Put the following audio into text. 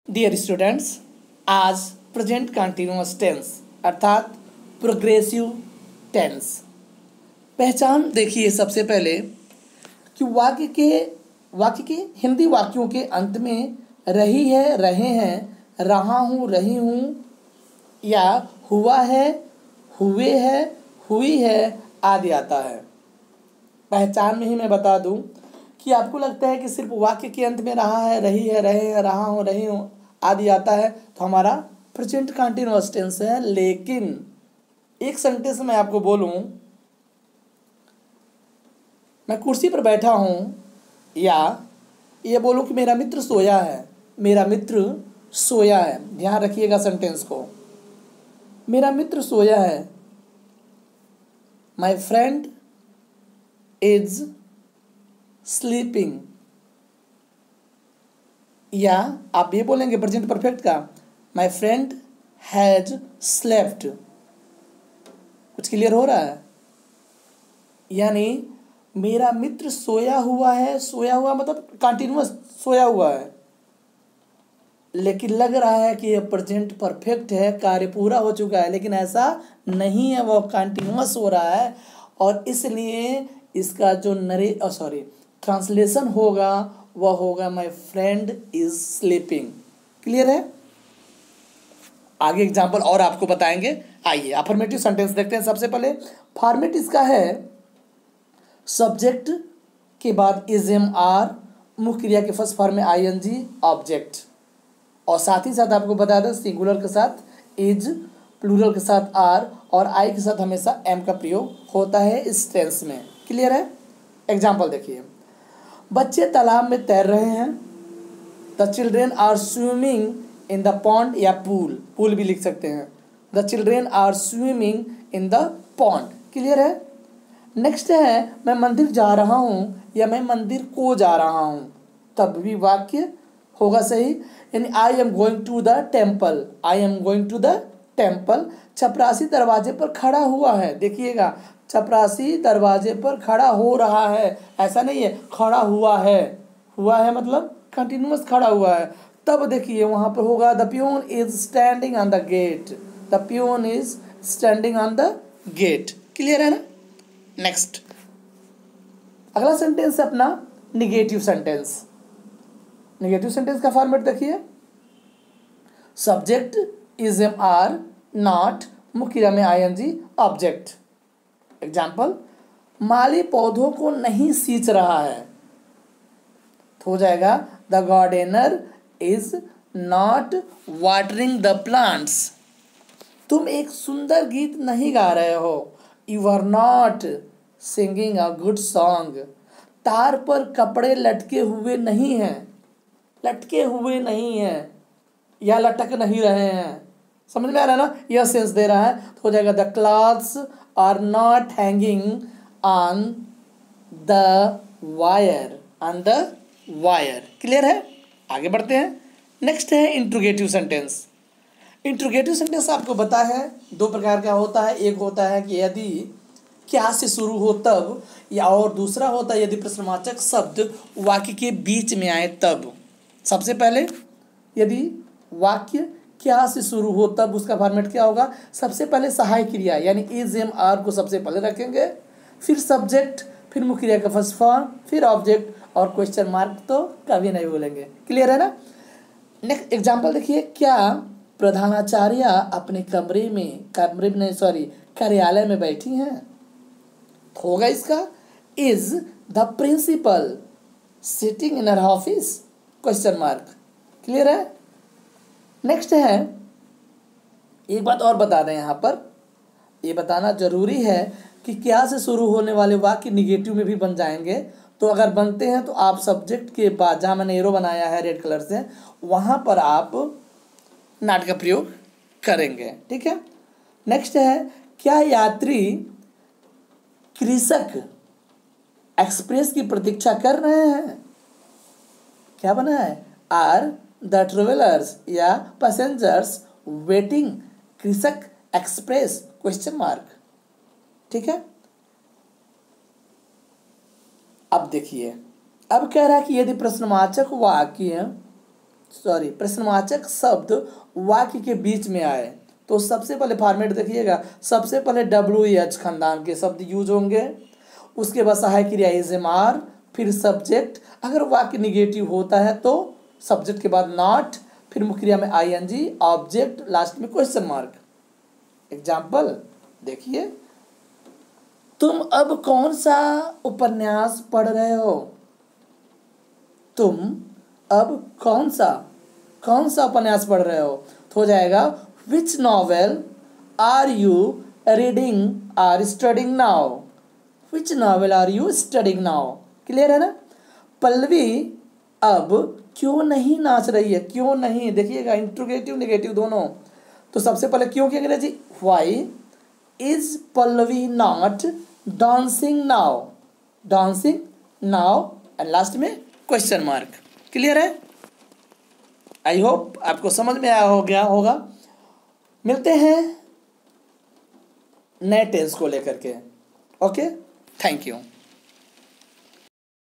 Dear students, आज present continuous tense अर्थात progressive tense पहचान देखिए। सबसे पहले कि वाक्य के हिंदी वाक्यों के अंत में रही है, रहे हैं, रहा हूँ, रही हूँ या हुआ है, हुए है, हुई है आदि आता है। पहचान में ही मैं बता दूं कि आपको लगता है कि सिर्फ वाक्य के अंत में रहा है, रही है, रहे हैं, रहा हूँ, रही हूँ आदि आता है तो हमारा प्रेजेंट कंटिन्यूअस टेंस है। लेकिन एक सेंटेंस में आपको बोलूं, मैं कुर्सी पर बैठा हूं, या ये बोलूं कि मेरा मित्र सोया है, मेरा मित्र सोया है। ध्यान रखिएगा सेंटेंस को, मेरा मित्र सोया है, माई फ्रेंड इज स्लीपिंग। या आप ये बोलेंगे प्रेजेंट परफेक्ट का, माई फ्रेंड हैज स्लेप्ट। कुछ क्लियर हो रहा है? यानी मेरा मित्र सोया हुआ है, सोया हुआ मतलब कंटिन्यूअस सोया हुआ है, लेकिन लग रहा है कि यह प्रेजेंट परफेक्ट है, कार्य पूरा हो चुका है, लेकिन ऐसा नहीं है, वो कंटिन्यूअस हो रहा है। और इसलिए इसका जो ट्रांसलेशन होगा वह होगा my friend is sleeping. Clear है? आगे एग्जाम्पल और आपको बताएंगे। आइए अफर्मेटिव सेंटेंस देखते हैं। सबसे पहले फॉर्मेट इसका है सब्जेक्ट के बाद इज एम आर, मुख्य क्रिया के फर्स्ट फॉर्म में आई एन जी, ऑब्जेक्ट। और साथ ही साथ आपको बता दें सिंगुलर के साथ इज, प्लूरल के साथ आर और आई के साथ हमेशा एम का प्रयोग होता है इस टेंस में। क्लियर है? एग्जाम्पल देखिए, बच्चे तालाब में तैर रहे हैं, the children are swimming in the pond, या पूल, पूल भी लिख सकते हैं, the children are swimming in the pond. Clear है? नेक्स्ट है मैं मंदिर जा रहा हूँ, या मैं मंदिर को जा रहा हूँ, तब भी वाक्य होगा सही। यानी I am going to the temple, I am going to the temple. चपरासी दरवाजे पर खड़ा हुआ है, देखिएगा चपरासी दरवाजे पर खड़ा हो रहा है, ऐसा नहीं है खड़ा हुआ है, हुआ है मतलब कंटिन्यूअस खड़ा हुआ है। तब देखिए वहां पर होगा the peon is standing on the gate, the peon is standing on the gate. Clear है ना? नेक्स्ट अगला सेंटेंस है अपना निगेटिव सेंटेंस। निगेटिव सेंटेंस का फॉर्मेट देखिए, subject is am are, not, मुख्य क्रिया में I N G, object. Example, माली पौधों को नहीं सींच रहा है, तो हो जाएगा the gardener is not watering the plants. तुम एक सुंदर गीत नहीं गा रहे हो, you are not singing a good song. तार पर कपड़े लटके हुए नहीं हैं, लटके हुए नहीं हैं या लटक नहीं रहे हैं। समझ में आ रहा है ना? यह सेंस दे रहा है तो हो जाएगा the clothes are not hanging on the wire, on the wire. Clear है? आगे बढ़ते हैं। नेक्स्ट है इंट्रोगेटिव सेंटेंस। इंट्रोगेटिव सेंटेंस आपको पता है दो प्रकार का होता है, एक होता है कि यदि क्या से शुरू हो तब, या और दूसरा होता है यदि प्रश्नवाचक शब्द वाक्य के बीच में आए तब। सबसे पहले यदि वाक्य क्या से शुरू हो तब उसका फॉर्मेट क्या होगा? सबसे पहले सहायक क्रिया यानी इज एम आर को सबसे पहले रखेंगे, फिर सब्जेक्ट, फिर मुख्य क्रिया का फर्स्ट फॉर्म, फिर ऑब्जेक्ट और क्वेश्चन मार्क तो कभी नहीं बोलेंगे। क्लियर है ना? नेक्स्ट एग्जांपल देखिए, क्या प्रधानाचार्य अपने कार्यालय में बैठी हैं, होगा इसका is the principal sitting in her office, question mark. Clear है? नेक्स्ट है, एक बात और बता दें यहाँ पर, ये बताना जरूरी है कि क्या से शुरू होने वाले वाक्य निगेटिव में भी बन जाएंगे। तो अगर बनते हैं तो आप सब्जेक्ट के बाद जहाँ मैंने एरो बनाया है रेड कलर से, वहाँ पर आप नॉट का प्रयोग करेंगे। ठीक है? नेक्स्ट है, क्या यात्री कृषक एक्सप्रेस की प्रतीक्षा कर रहे हैं, क्या बना है? आर द ट्रेवलर्स या passengers waiting Krishak Express, question mark. ठीक है? अब देखिए, अब कह रहा है कि यदि प्रश्नवाचक वाक्य प्रश्नवाचक शब्द वाक्य के बीच में आए तो सबसे पहले फॉर्मेट देखिएगा, सबसे पहले WH खानदान के शब्द यूज होंगे, उसके बाद सहायक क्रिया इज एम आर, फिर सब्जेक्ट, अगर वाक्य निगेटिव होता है तो सब्जेक्ट के बाद नॉट, फिर मुख्य क्रिया में ING, ऑब्जेक्ट, लास्ट में क्वेश्चन मार्क। एग्जाम्पल देखिए, तुम अब कौन सा उपन्यास पढ़ रहे हो? तुम अब कौन सा उपन्यास पढ़ रहे हो? तो हो जाएगा which novel are you reading are studying now? Which novel are you studying now? Clear है ना। पल्लवी अब क्यों नहीं नाच रही है? क्यों नहीं, देखिएगा इंट्रोगेटिव नेगेटिव दोनों। तो सबसे पहले क्यों की अंग्रेजी why is Pallavi not dancing now? Dancing now, and last में क्वेश्चन मार्क। क्लियर है? आई होप आपको समझ में आया हो गया होगा। मिलते हैं नए टेंस को लेकर के। Okay, thank you.